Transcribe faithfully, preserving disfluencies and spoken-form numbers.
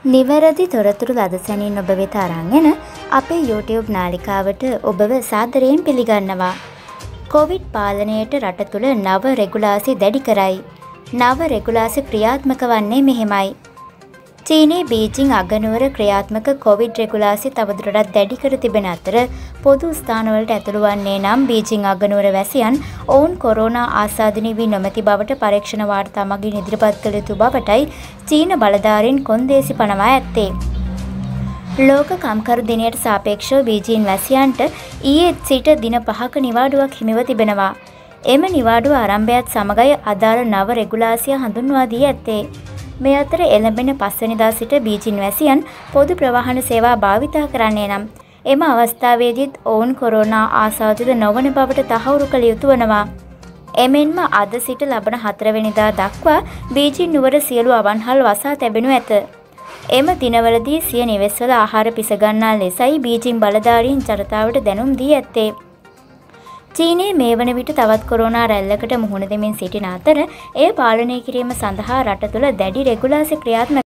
නිවැරදි තොරතුරු ලදසැනින් ඔබ වෙත අරන් අපේ YouTube නාලිකාවට ඔබව සාදරයෙන් පිළිගන්නවා. කොවිඩ් පාලනයට රට තුළ නව රෙගුලාසි දැඩි කරයි. නව රෙගුලාසි ක්‍රියාත්මක වන්නේ මෙහෙමයි. චීනයේ බීජිං අගනුවර ක්‍රියාත්මක කොවිඩ් රෙගුලාසි තවදුරටත් දැඩි කර තිබෙන අතර පොදු ස්ථානවලට ඇතුළු වන්නේ නම් බීජිං අගනුවර වැසියන් ඔවුන් කොරෝනා ආසාදනය වී නොමැති බවට පරීක්ෂණ වාර්තා මගින් ඉදිරිපත් කළ යුතු බවටයි චීන බලධාරීන් කොන්දේසි පනවා ඇත්තේ. ලෝක කම්කරු දිනයට සාපේක්ෂව බීජිං වැසියන්ට ඊයේ සිට දින පහක නිවාඩුවක් හිමිව තිබෙනවා. එම නිවාඩුව ආරම්භයත් සමගයි අදාළ නව රෙගුලාසිය හඳුන්වා දී ඇත්තේ. මේ අතර එළඹෙන පස්වැනිදා සිට බීජිං වැසියන් පොදු ප්‍රවාහන සේවා භාවිතා කරන්නේ නම් එම අවස්ථාවේදීත් ඔවුන් කොරෝනා ආසාදිත නොවන බවට තහවුරු කළ යුතු වනවා. එමෙන්ම අද සිට ලබන හතරවැනිදා දක්වා බීජිං නුවර සියලු අවන්හල් වසා තැබෙනු ඇත. එම දිනවලදී සිය නිවෙස්වල ආහාර පිසගන්නා ලෙසයි බීජිං බලධාරීන් ජනතාවට දැනුම් දී ඇත්තේ. චීනයේ මේ වන විට තවත් කොරෝනා රැල්ලකට මුහුණ දෙමින් සිටින අතර එය පාලනය කිරීම සඳහා රට තුළ දැඩි රෙගුලාසි ක්‍රියාත්මක